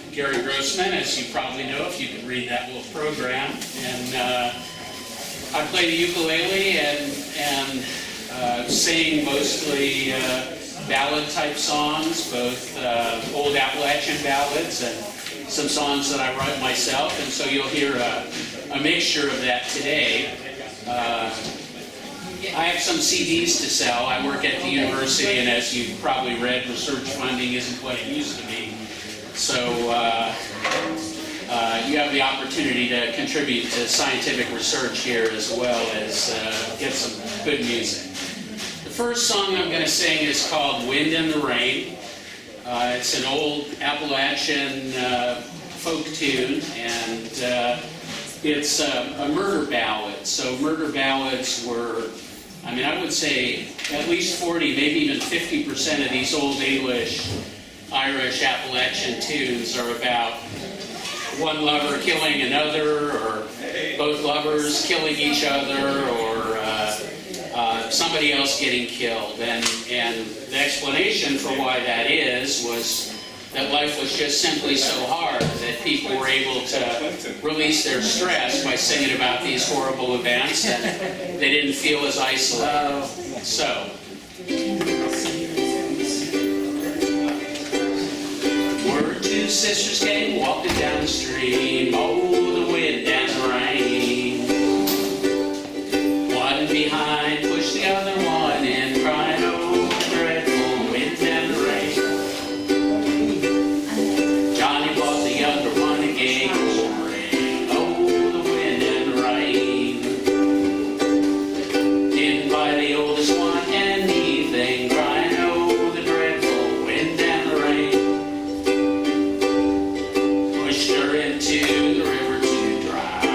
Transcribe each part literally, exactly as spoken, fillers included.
Gary Grossman, as you probably know if you can read that little program. And uh, I play the ukulele and, and uh, sing mostly uh, ballad-type songs, both uh, old Appalachian ballads and some songs that I write myself. And so you'll hear a, a mixture of that today. Uh, I have some C Ds to sell. I work at the university, and as you've probably read, research funding isn't what it used to be. So uh, uh, you have the opportunity to contribute to scientific research here as well as uh, get some good music. The first song I'm going to sing is called Wind in the Rain. Uh, it's an old Appalachian uh, folk tune, and uh, it's a, a murder ballad. So murder ballads were, I mean, I would say at least forty, maybe even fifty percent of these old English, Irish, Appalachian tunes are about one lover killing another, or both lovers killing each other, or uh, uh, somebody else getting killed. And, and the explanation for why that is was that life was just simply so hard that people were able to release their stress by singing about these horrible events, and they didn't feel as isolated. So, were two sisters came walking down the stream, oh, the wind and the rain. One behind pushed the other one in, crying, oh, the dreadful wind and the rain. Johnny bought the younger one a gay gold ring, oh, the wind and the rain. Didn't buy the oldest one anything, crying, oh, the dreadful wind and the rain. Pushed her into the river to drown.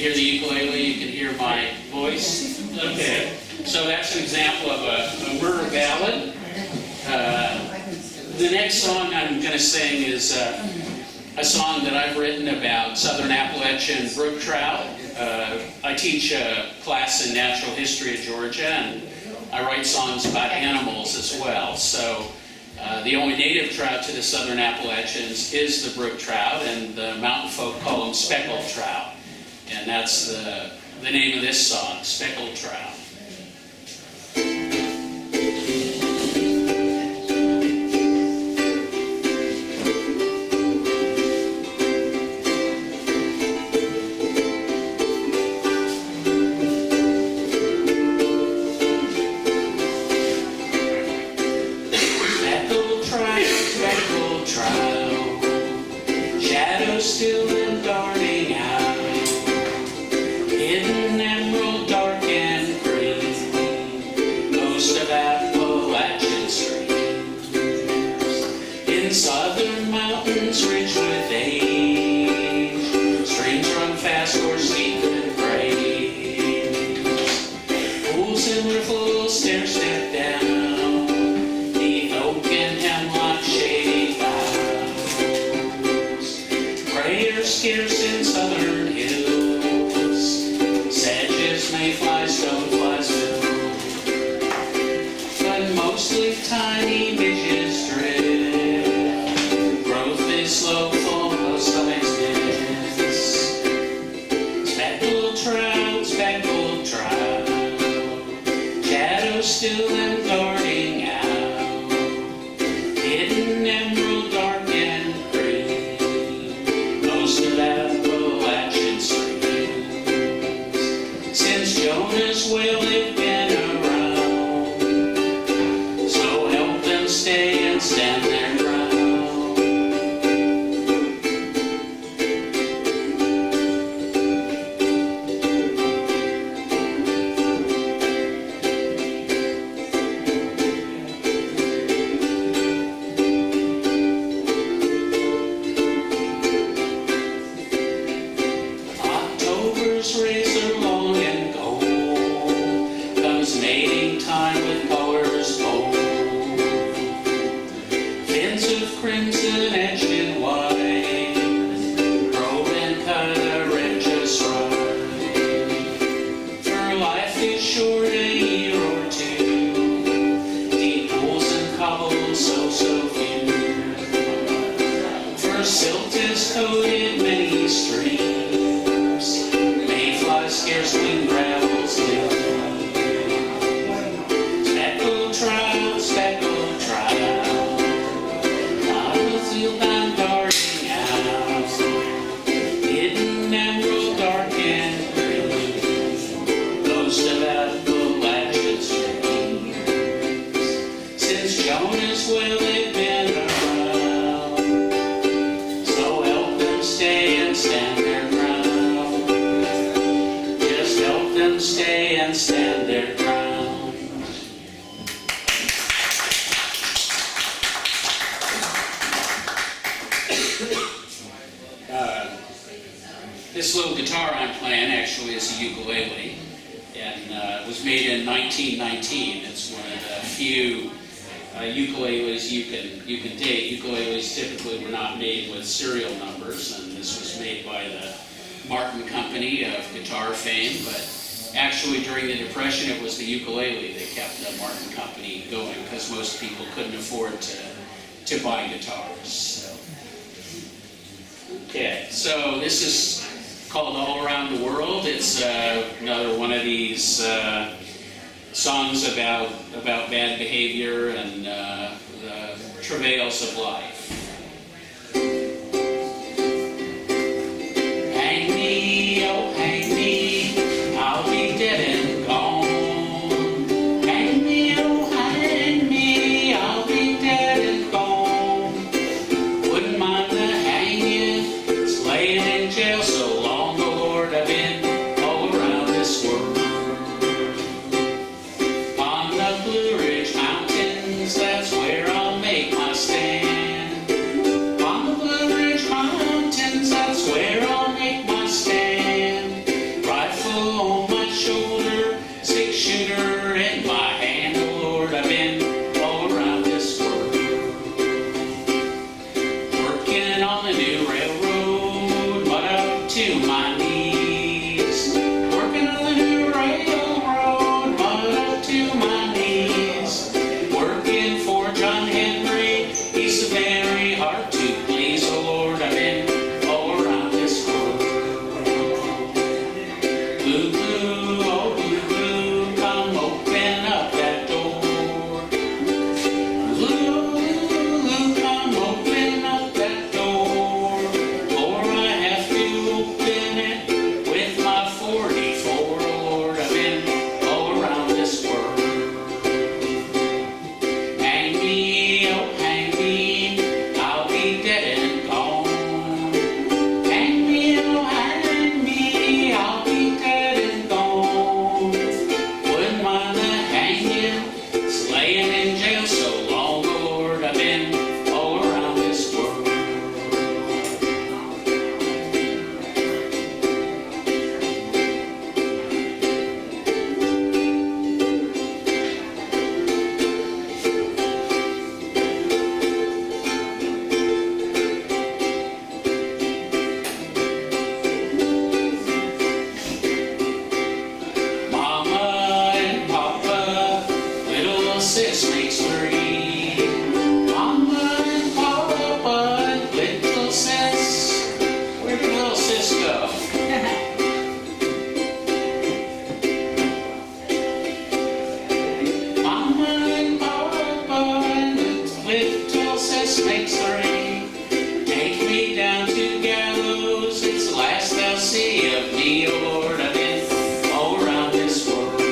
hear the ukulele, you can hear my voice. Okay, so that's an example of a, a murder ballad. Uh, the next song I'm going to sing is uh, a song that I've written about southern Appalachian brook trout. Uh, I teach a class in natural history at Georgia, and I write songs about animals as well. So uh, the only native trout to the southern Appalachians is the brook trout, and the mountain folk call them speckled trout. And that's the, the name of this song, Speckled Trout. Still and darting out, hidden emerald, dark and green, most of Appalachian streams, in southern mountains rich with age, streams run fast or steep and brave, pools and riffles stair step down, the oak and hemlock shady boughs. Scarce in southern hills, sedges, mayflies, stoneflies fill, but mostly tiny midges drift. Growth is slow, full of stomachs miss. Speckled trout, speckled trout, shadows still and darting out, hidden emerald, dark and Appalachian streams. Since Jonah's whale they've been around, so help them stay and stand their ground. Razor long and gold, comes mating time with colors bold. Fins of crimson edged in white, probe and cut a red just right. For life is short, a year or two, deep pools and cobbles so so few. For silt is coated many streams, scarce clean gravels live. Speckled trout, speckled trout, on the field I'm darting out, hidden emerald, dark and green, ghost of Appalachian streams. Since Jonah's whale they've been around, so help them stay and stand their ground. Stay and stand their ground. uh, this little guitar I'm playing actually is a ukulele, and uh, was made in nineteen nineteen. It's one of the few uh, ukuleles you can you can date. Ukuleles typically were not made with serial numbers, and this was made by the Martin Company of guitar fame, but actually, during the Depression, it was the ukulele that kept the Martin Company going, because most people couldn't afford to, to buy guitars. So. Okay, so this is called All Around the World. It's uh, another one of these uh, songs about, about bad behavior and uh, the travails of life. Hang me, oh hang me, I'll be dead and gone. Hang me, oh hang me, I'll be dead and gone. Wouldn't mind the hanging, it's laying in jail so long, oh Lord, I've been all around this world. On the Blue Ridge Mountains, that's where I'll make my stand. Blue, blue, oh blue, blue, come open up that door. Blue, blue, come open up that door. Or I have to open it with my forty-four. Lord, I've been all around this world. Hang me, oh hang me, I'll be dead and gone. Hang me, oh hang me, I'll be dead and gone. Wouldn't mind the hanging, slaying in jail so long, Lord, I've been all around this world. Mama and Papa, little sis makes three. Mama and Papa, little sis. Where did little sis go? Mama and Papa, little sis makes three. Take me down to gallows, it's the last they'll see of me, oh Lord, I've been all around this world.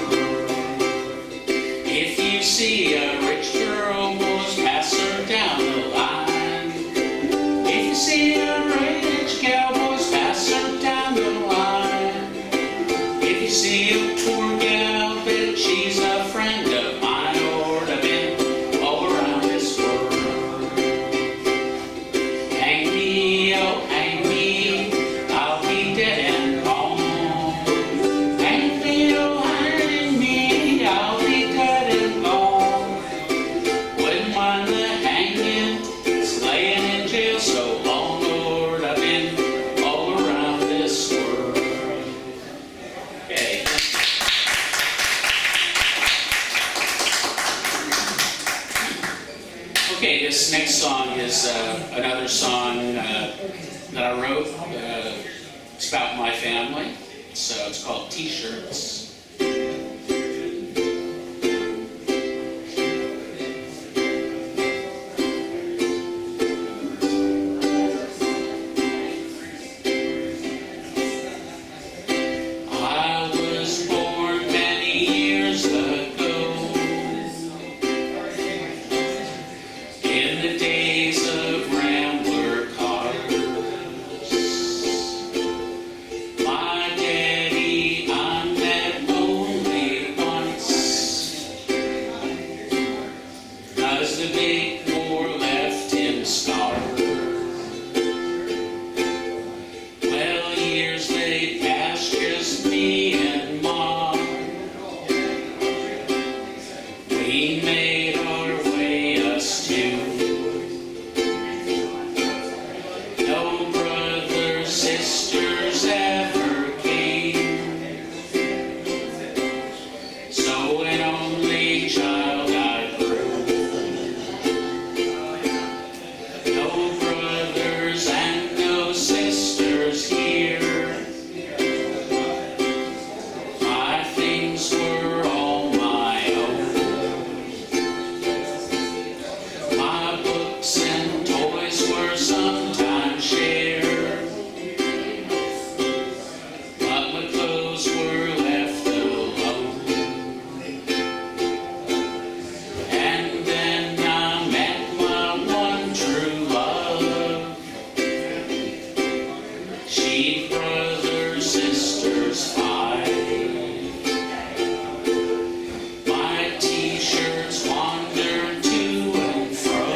If you see a rich girl, boys, pass her down the line. If you see a rich gal, boys, pass her down the line. If you see a poor gal, bet she's a friend of mine, oh Lord, I've been all around this world. Hang me, oh hang me, I'll be dead and gone. Hang me, oh hang me, I'll be dead and gone. Wouldn't mind the hanging, slaying in jail so long, Lord, I've been all around this world. Okay. Okay, this next song is uh, another song uh, that I wrote. Uh, it's about my family, so it's called T-Shirts. I was born many years ago, in the days of Rambler cars. My daddy I met only once, 'cause the big war left him scarred. Well, years they passed, just me and Mom. We made our way, us two. No brothers, sisters ever came. So an only child I grew. No brothers and no sisters here. My things were all my own. My books and toys were sometimes shared, but my clothes were left alone. And then I met my one true love. She brothers, sisters, five. My T-shirts wandered to and fro,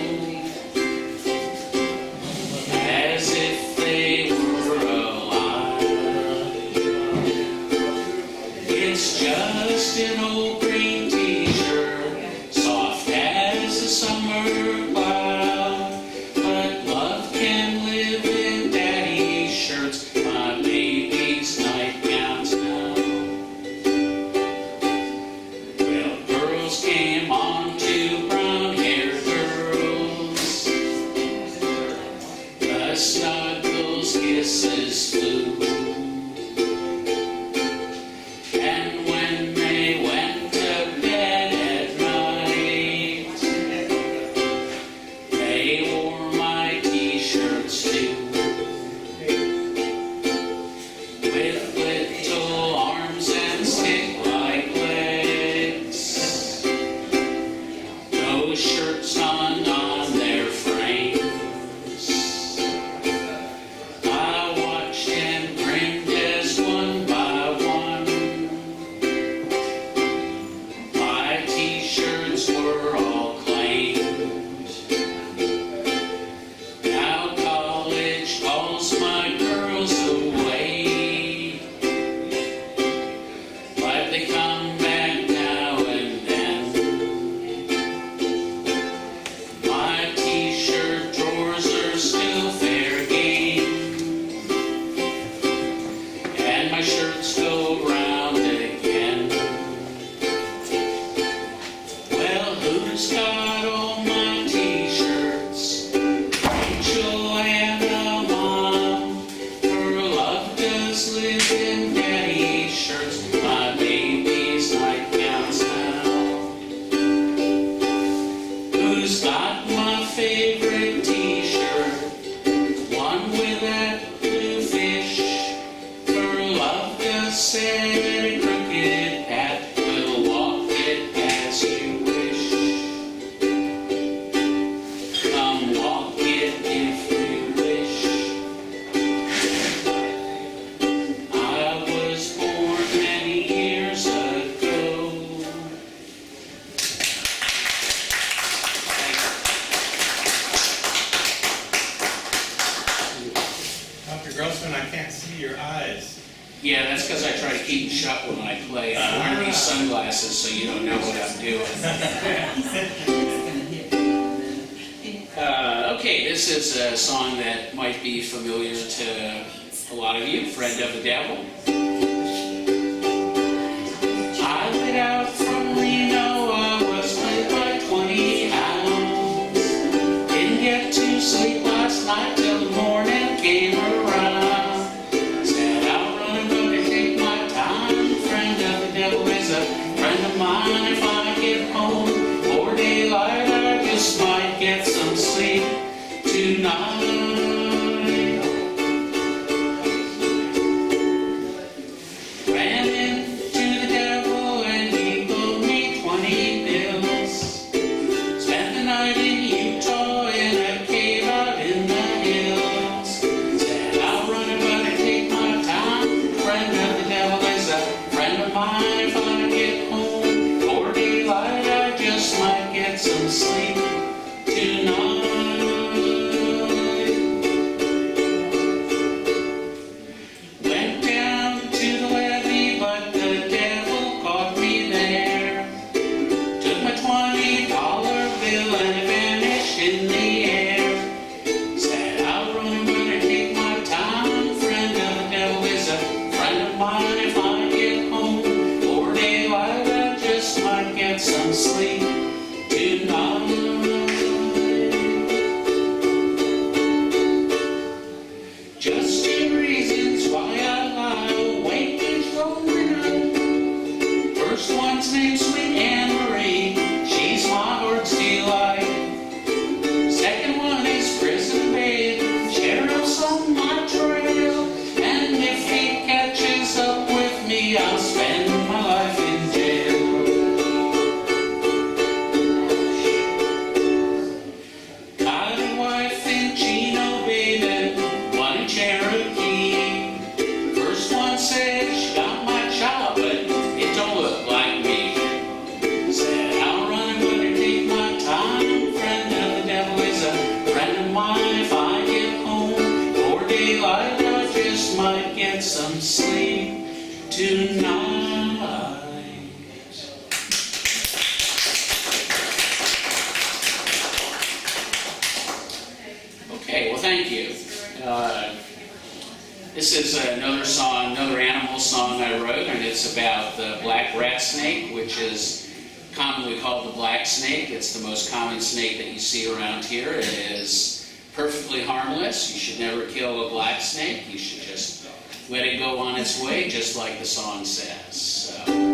as if they were alive. It's just an old green T-shirt, soft as a summer cloud, but love can live in daddy's shirts, my baby's nightgowns now. Well, girls came on to brown-haired girls, the snuggles, kisses flew. and my shirts go round again. Well, who's got all my t-shirts? Rachel and Mom. Her love does live in daddy's shirts. My baby's nightgowns now. Who's got my favorite t-shirt? One with that blue fish. Her love does set a crooked path. We'll walk it as you wish. Come walk it if you wish. I was born many years ago. Doctor Grossman, I can't see your eyes. Yeah, that's because I try to keep them shut when I play. I wear these sunglasses so you don't know what I'm doing. Uh, okay, this is a song that might be familiar to a lot of you, Friend of the Devil. I lit out from Reno, I was played by twenty hounds. Didn't get to sleep last night till the morning came around. Said I'll run and go to take my time. Friend of the devil is a friend of mine. If I get home before daylight, I just might get some sleep tonight. Ran into the devil and he owed me twenty bills. Spent the night in Utah in a cave out in the hills. Said I'll run it but I take my time. Friend of the devil is a friend of mine. If I get home before daylight, I just might get some sleep tonight. Went down to the levee, but the devil caught me there. Took my twenty dollar bill and it vanished in the air. Said I'll run but I take my time. Friend of the devil is a friend of mine. If I get home before daylight, I just might get some sleep tonight. Just two reasons why I lie awake each lonely night. First one's named Sweet Anne Marie, she's my heart's delight. Second one is Prison Babe, sheriff's on my trail. And if he catches up with me, I'll spend my life in jail. Got a wife in Chino, baby, one in Cherokee. First one said she got my child, but it don't look like me. Said I'll run but I take my time. Friend of the devil is a friend of mine. If I get home before daylight, I just might get some sleep tonight. Okay, well, thank you. Uh, this is another song, another animal song I wrote, and it's about the black rat snake, which is commonly called the black snake. It's the most common snake that you see around here. It is perfectly harmless. You should never kill a black snake. You should just let it go on its way, just like the song says. So.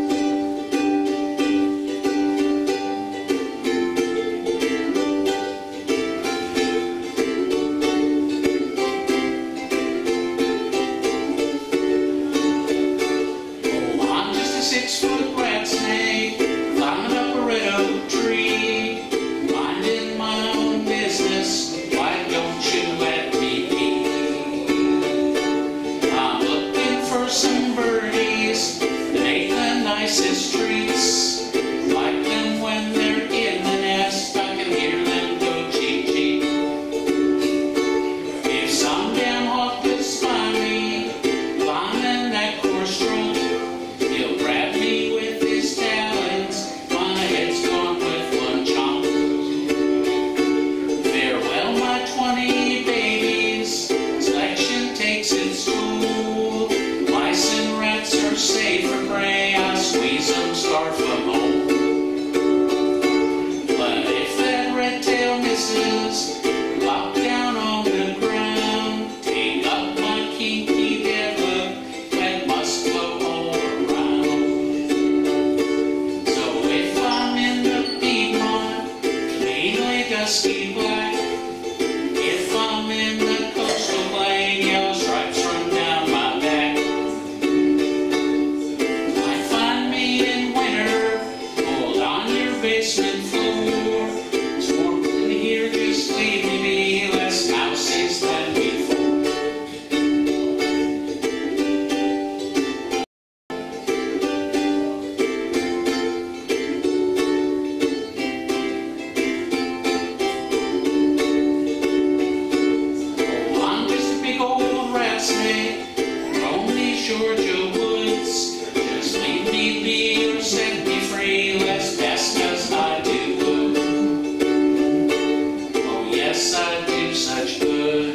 Six-foot rat snake, climbing up a red oak tree, minding my own business. Why don't you let me be? I'm looking for some birdies that make the nicest treats. Like them when they're in the nest, I can hear them go cheep cheep. If some damn hawk could spy me, climbing that course stroke, he'll grab me with safe or pray, I squeeze them, start from home. But if that red tail misses, lock down on the ground, take up my kinky devil, that must flow all around. So if I'm in the Piedmont, mainly dusky black, if I'm in the coastal plain, yellow stripes run down my back. I find me in winter, pulled on your basement floor. It's warm in here, just leave me be, less mouses than before. Oh, I'm just a big old rat snake, roam these Georgia woods. Just leave me be or set me free, less pest as I do good. Oh yes, I do such good.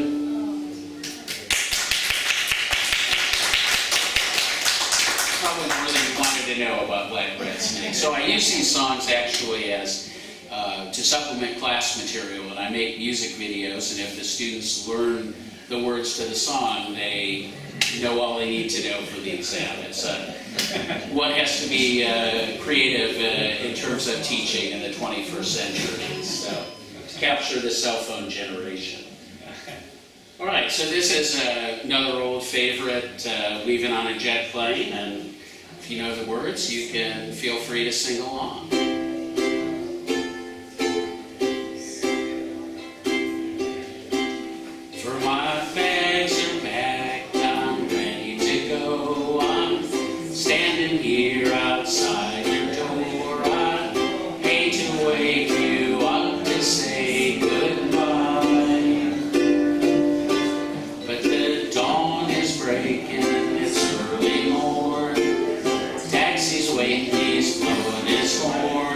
Probably more than you wanted to know about black rat snake. So I use these songs actually as uh, to supplement class material, and I make music videos, and if the students learn the words to the song, they know all they need to know for the exam. It's uh, what has to be uh, creative uh, in terms of teaching in the twenty-first century. So, to capture the cell phone generation. All right, so this is uh, another old favorite, uh, Leaving on a Jet Plane, and if you know the words, you can feel free to sing along. For my bags are packed, I'm ready to go. I'm standing here outside your door. I hate to wake you up to say goodbye, but the dawn is breaking, it's early morn. Taxi's waiting, he's blowing his horn.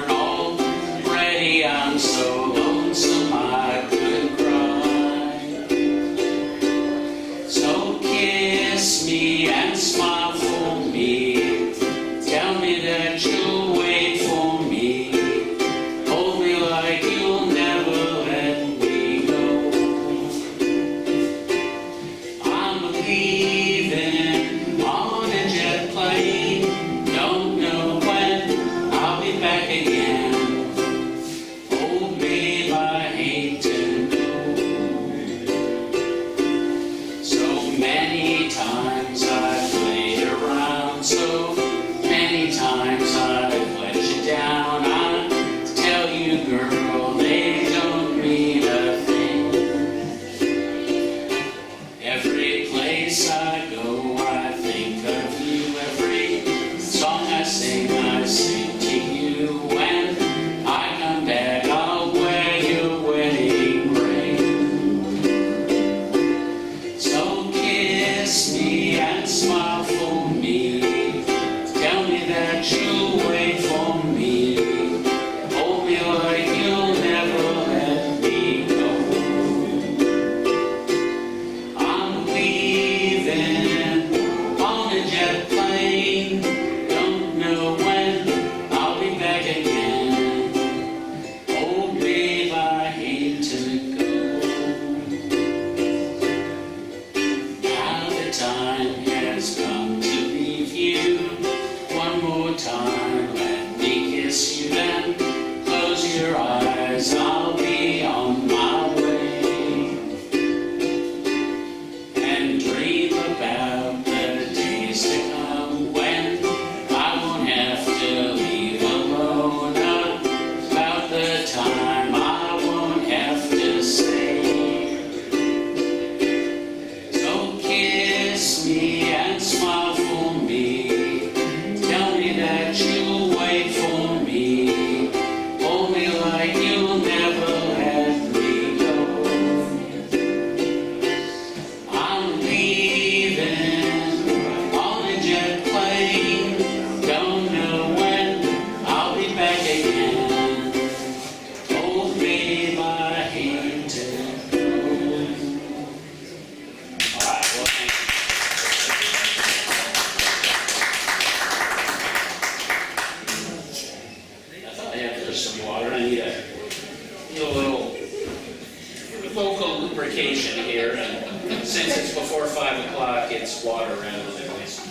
station here, and since it's before five o'clock, it's water rather than whiskey.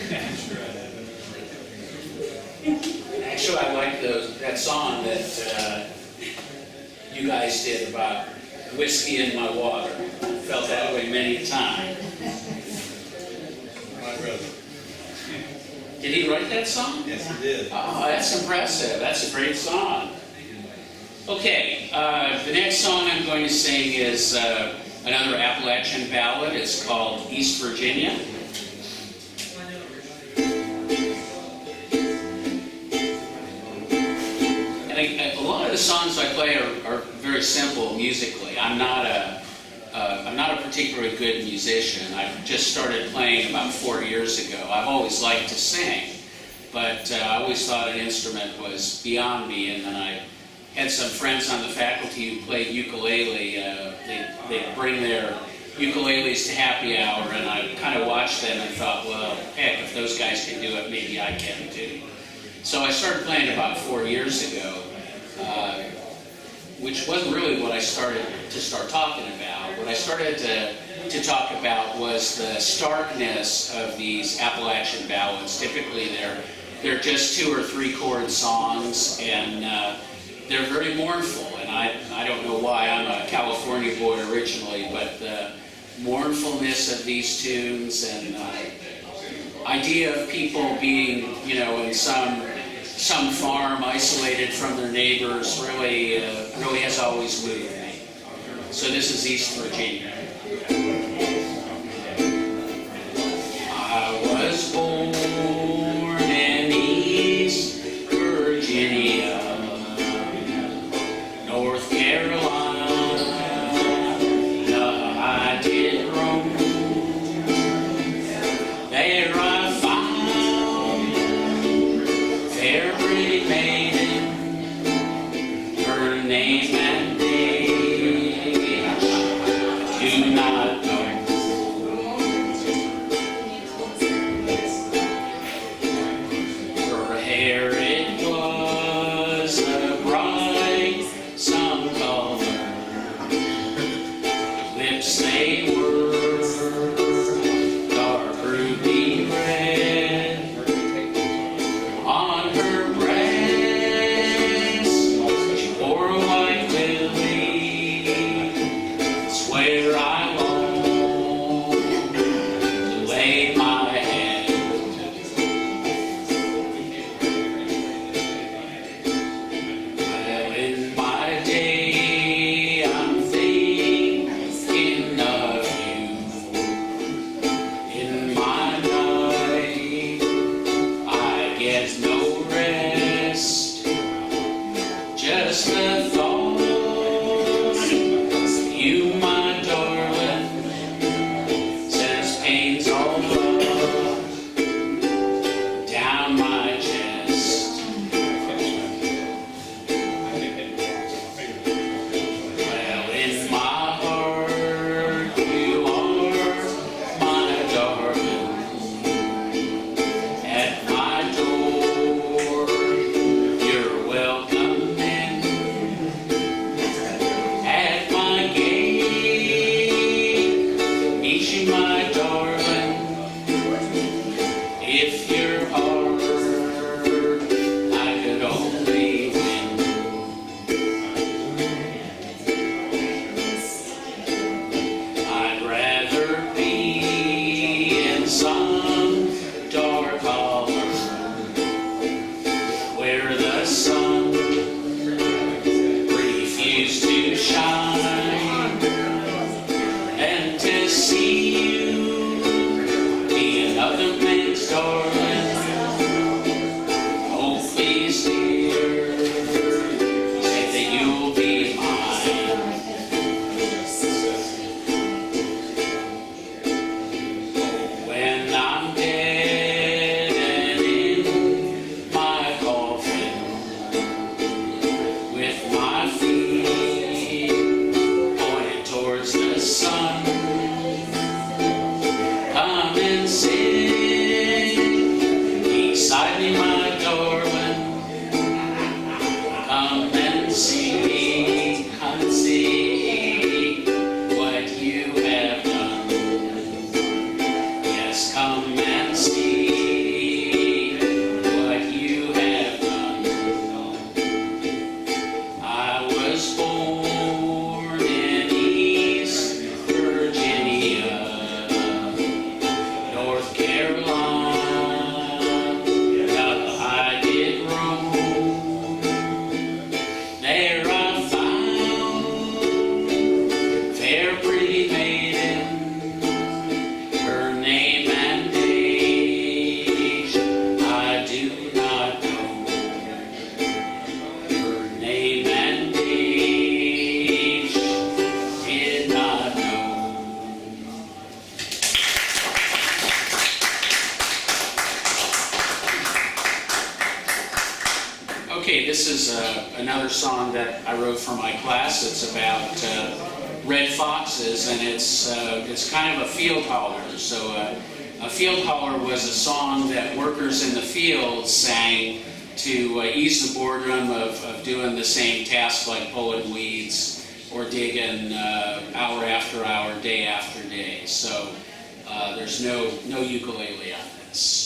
Actually, I like those, that song that uh, you guys did about whiskey in my water. Felt that way many a time. My brother. Did he write that song? Yes, he did. Oh, that's impressive. That's a great song. Okay, uh, the next song I'm going to sing is uh, another Appalachian ballad. It's called East Virginia. And I, a lot of the songs I play are, are very simple musically. I'm not a Uh, I'm not a particularly good musician. I just started playing about four years ago. I've always liked to sing, but uh, I always thought an instrument was beyond me. And then I had some friends on the faculty who played ukulele. Uh, they, they'd bring their ukuleles to happy hour, and I kind of watched them and thought, well, heck, if those guys can do it, maybe I can too. So I started playing about four years ago. Uh, which wasn't really what I started to start talking about. What I started to, to talk about was the starkness of these Appalachian ballads. Typically they're, they're just two or three chord songs, and uh, they're very mournful. And I, I don't know why, I'm a California boy originally, but the mournfulness of these tunes and uh, idea of people being, you know, in some some farm isolated from their neighbors really, uh, really has always moved me. So this is East Virginia. I was born in East Virginia, North Carolina. I did roam. There I found fair pretty maiden, her name and name I do not know. Her hair it was a bright some color, lips they were dark ruby red. On her breast she wore a white lily. It's where I long to lay my head. Well, in my day I'm thinking of you. In my night I get no rest. Just the thought of you, my darling, sends pains all up down my chest. Well, in my heart you are my darling. At my door you're welcome in. At my gate meet you, my darling. If your heart I could only win. I'd rather be in some dark holler where the sun refused to shine, and to see you be another man's darling Okay, this is uh, another song that I wrote for my class. It's about uh, red foxes, and it's uh, it's kind of a field holler. So uh, a field holler was a song that workers in the field sang to uh, ease the boredom of, of doing the same task like pulling weeds or digging uh, hour after hour, day after day. So uh, there's no no ukulele on this.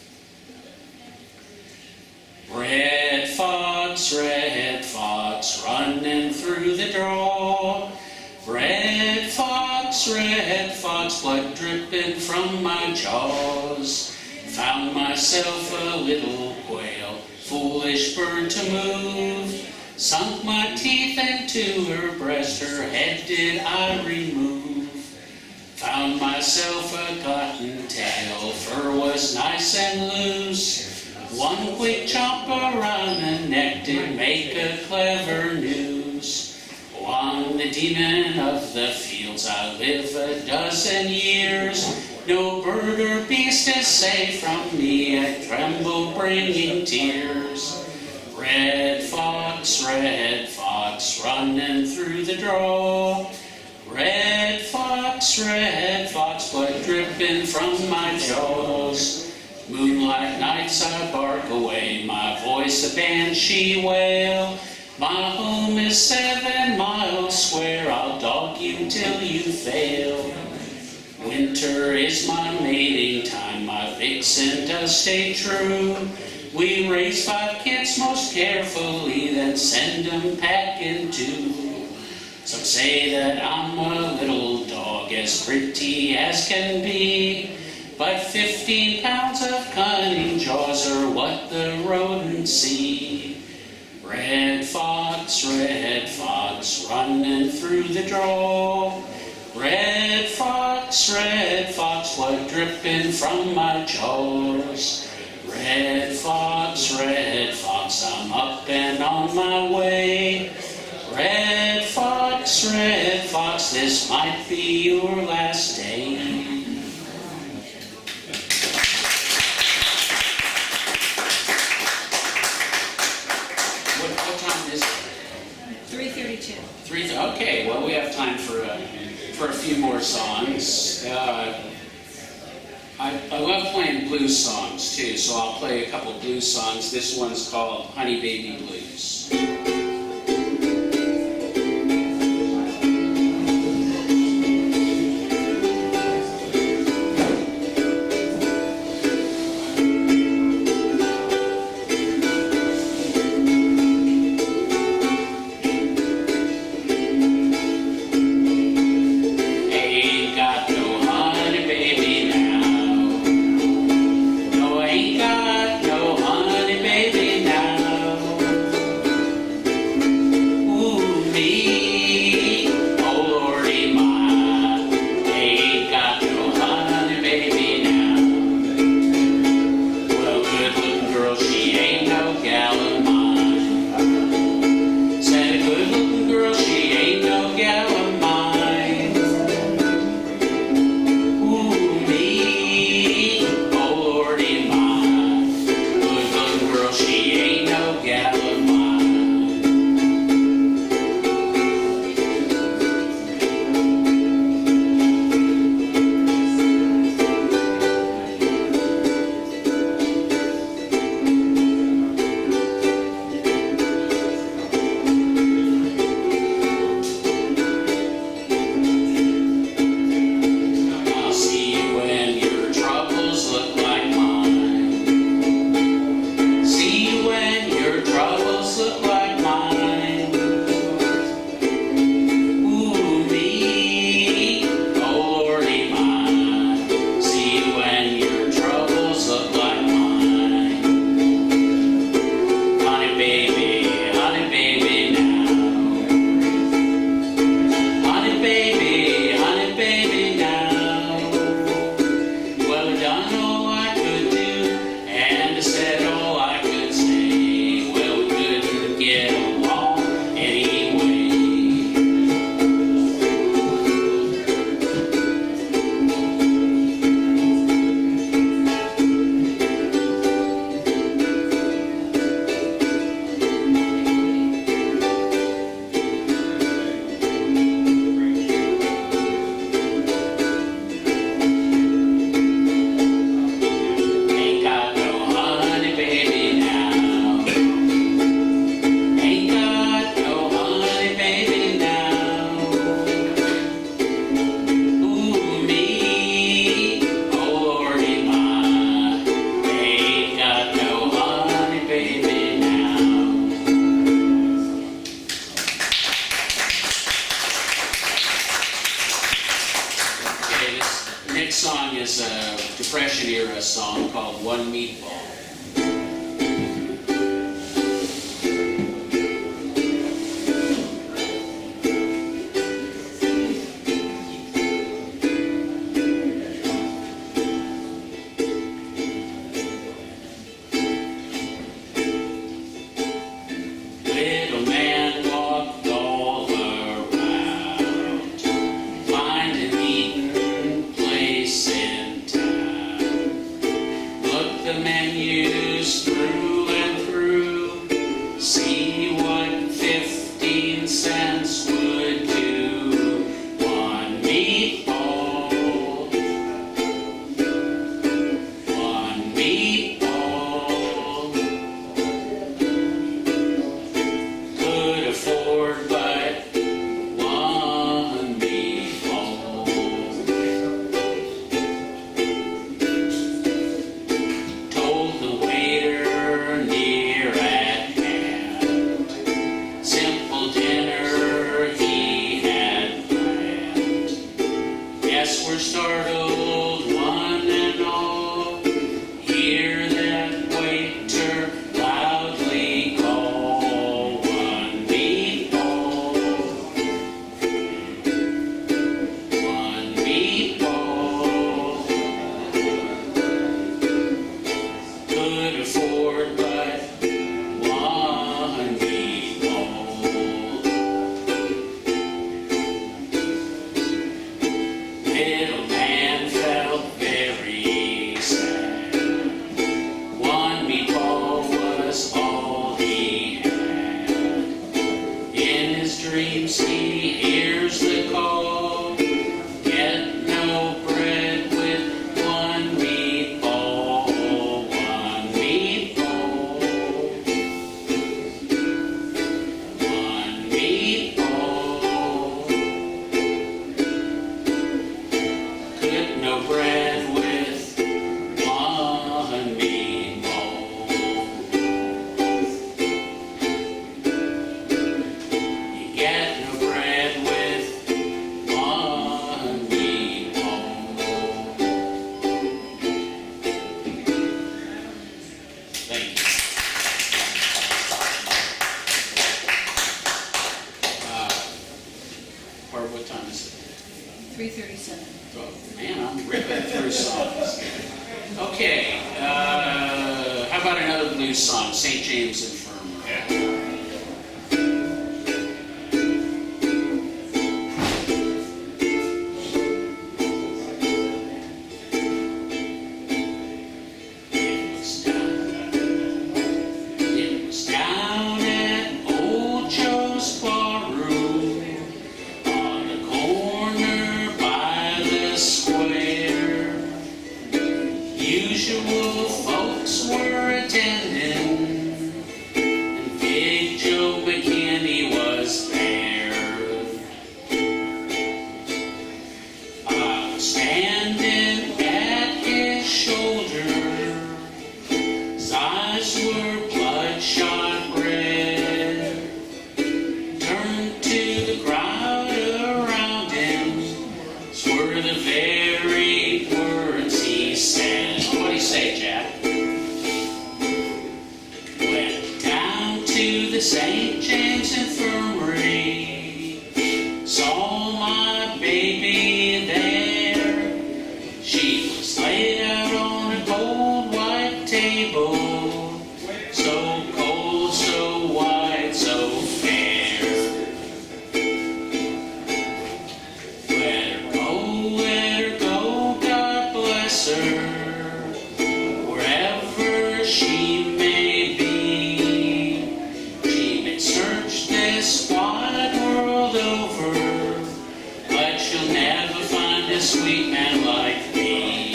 Red fox, red fox, running through the draw. Red fox, red fox, blood dripping from my jaws. Found myself a little quail, foolish bird to move. Sunk my teeth into her breast, her head did I remove. Found myself a cottontail, fur was nice and loose. One quick chomp around the neck did make a clever noose. Oh, I'm the demon of the fields, I live a dozen years. No bird or beast is safe from me, I tremble bringing tears. Red fox, red fox, running through the draw. Red fox, red fox, blood dripping from my jaws. Moonlight nights I bark away, my voice a banshee wail. My home is seven miles square, I'll dog you till you fail. Winter is my mating time, my vixen does stay true. We raise five kids most carefully, then send them packing too. Some say that I'm a little dog, as pretty as can be. But fifteen pounds of cunning jaws are what the rodents see. Red fox, red fox, running through the draw. Red fox, red fox, blood dripping from my jaws. Red fox, red fox, I'm up and on my way. Red fox, red fox, this might be your last day. three thirty-two. Three. Okay. Well, we have time for a for a few more songs. Uh, I I love playing blues songs too, so I'll play a couple blues songs. This one's called "Honey Baby Blues." use through and through. See what fifteen cents would do. One meatball, one meatball. Could afford but one meatball. Told the waiter near at hand, simple dinner he had planned. Yes, we're startled, one and all, hear that waiter loudly call. One meatball, one meatball. Could afford but one meatball. Little man felt very sad. One meatball was all he had. In his dreams he hears the call. Get no bread with one meatball. One meatball. One meatball. Could no bread with one meatball. You get no bread with one meatball. Thank you. Uh, Barb, what time is it? three thirty-seven. Oh, man, I'm ripping through songs. Okay, uh, how about another blues song, Saint James Infirmary? It was down, it was down at Old Joe's Barroom, on the corner by the square. Usual folks were attending, and Big Joe McKinney was there. I was standing at his shoulder, his eyes were bloodshot red. Turned to the crowd around him, these were the very words he said. What'd he say, Jack? Went down to the Saint James Infirmary, saw my baby there. She was laid out on a cold white table, so cold, so white, so fair. Let her go, let her go, God bless her, wherever she may be. She may search this wide world over, but she'll never find a sweet man like me.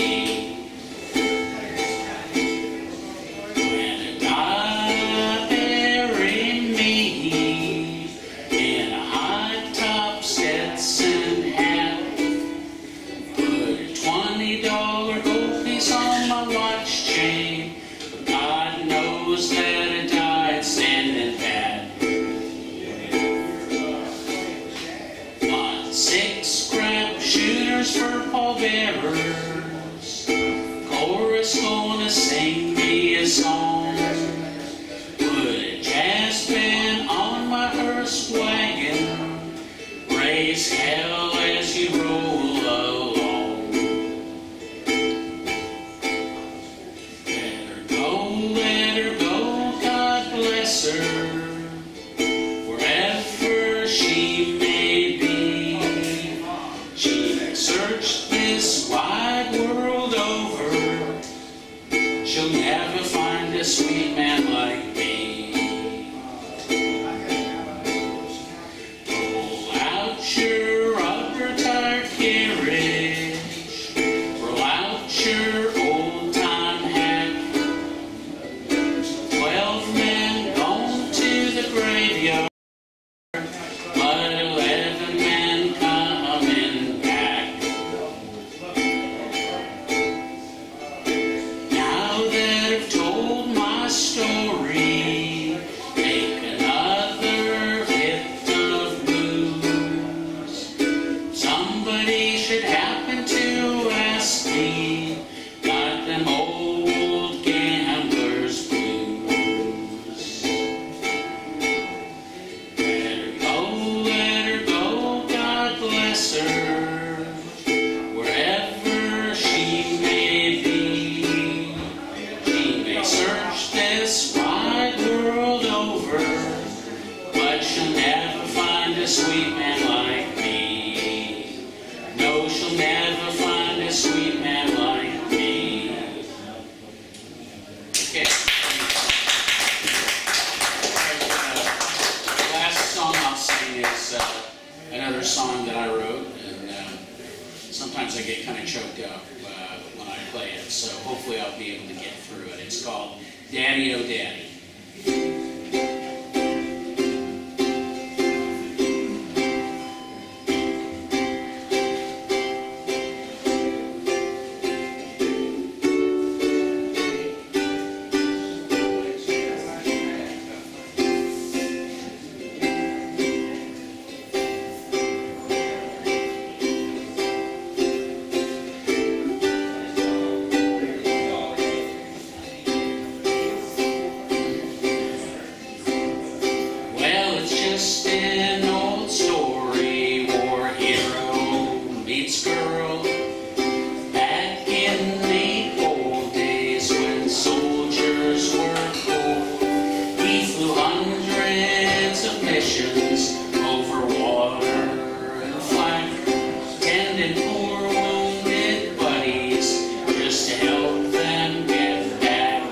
When I die, bury me in a high top Stetson hat. Put a twenty dollar gold piece on my watch chain, but God knows that I died standing pat. On six scrap shooters for pallbearers, chorus gonna sing me a song. Put a jazz band on my hearse wagon, raise hell as you roll along. Let her go, let her go, God bless her, wherever she may be. She may search this wide world over, she'll never find a sweet man like me. Roll out your rubber tire carriage, roll out your old time hack. Twelve men gone to the graveyard, but eleven men coming back. Now that I've told my story, make another victim of blues. Somebody should happen to ask me, got them old gambler's blues. Let her go, let her go, God bless her, wherever she may be. She may search this wide world over, but she'll never find a sweet man like me. No, she'll never find a sweet man like me. Okay. The last song I'll sing is uh, another song that I wrote, and uh, sometimes I get kind of choked up uh, when I play it, so hopefully I'll be able to get through it. It's called Daddy Oh Daddy. Well, it's just an old story, war hero meets girl. Back in the old days when soldiers were cold, he flew hundreds of missions over water and flat, tending poor wounded buddies just to help them get back.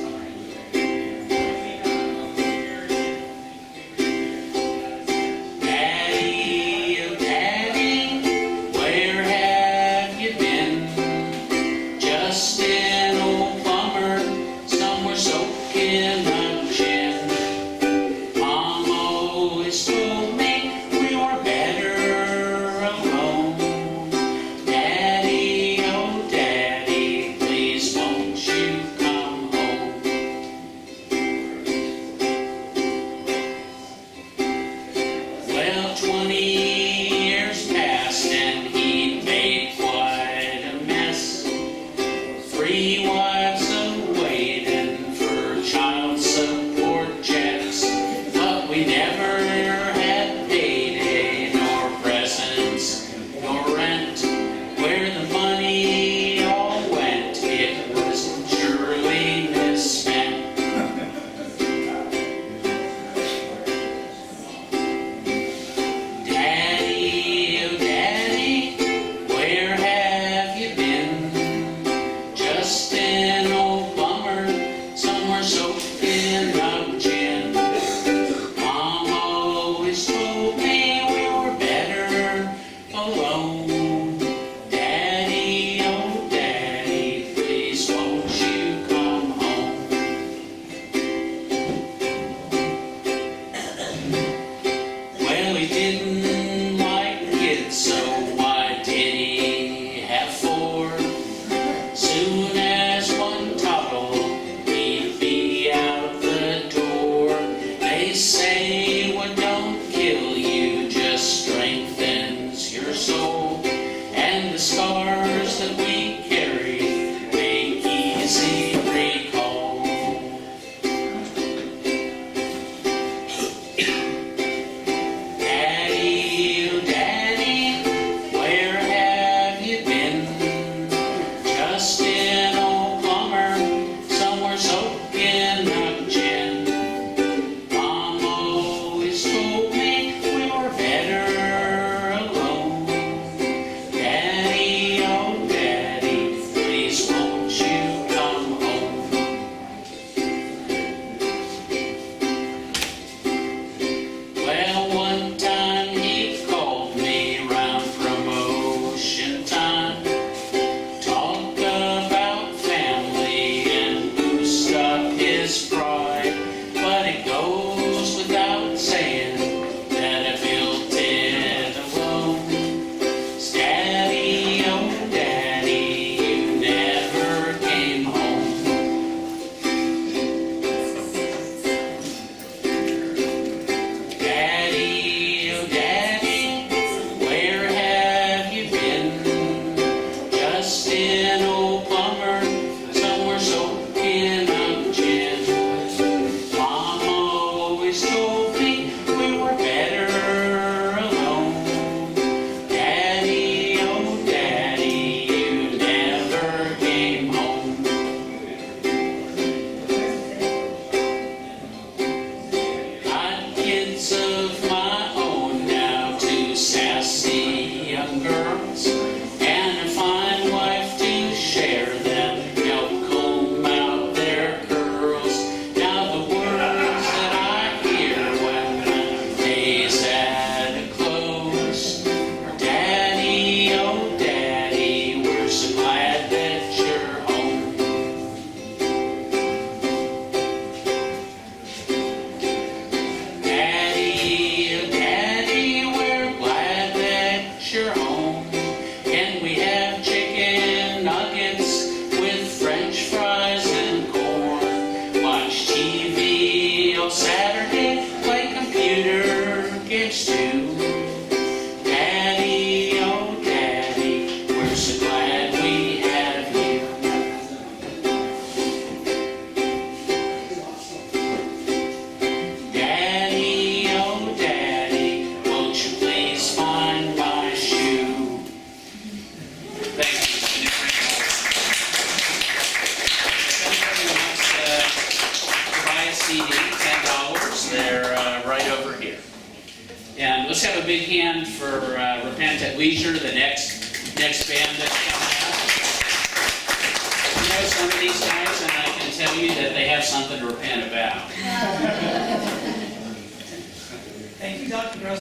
Daddy, oh daddy, where have you been? Just an old bummer, somewhere soaking up gin. Mom always told me we were better alone. Daddy, oh daddy, please won't you come home? Well, twenty years passed and he made quite a mess. Three wives a-waiting for child support checks, but we never had payday, nor presents, nor rent. Where the money all went, it was surely misspent. Daddy, oh daddy, where have you been? Just an old bummer, somewhere soaking up gin. Mom always told me we were better alone. Daddy, oh daddy, please won't you come home? Well, he didn't like kids, so why did he have four? Soon as one toppled, he'd be out the door. his pride. But it goes without saying that I built it alone. Daddy, oh Daddy, you never came home. Daddy, oh Daddy, where have you been? Just an old plumber, somewhere soaking up gin. Mama always told me we were better alone. Daddy, oh Daddy, you never came home. Got kids of my own now, two sassy young girls, and a fine wife to share them, help comb out their curls. Now the words that I hear when the day's at a close are, Daddy, oh Daddy, we're so glad that you're home. Daddy, oh Daddy, we're glad that you're home. Can we have chicken nuggets with French fries and corn? Watch T V all Saturday, play computer games too. Daddy, oh Daddy, we're so glad we have you. Daddy, oh Daddy, won't you please find my shoe? Thank you. Somebody wants to buy a C D, ten dollars. They're uh, right over here. And let's have a big hand for uh, Repent at Leisure, the next next band that's coming out. You know some of these guys, and I can tell you that they have something to repent about. Thank you, Doctor Grossman.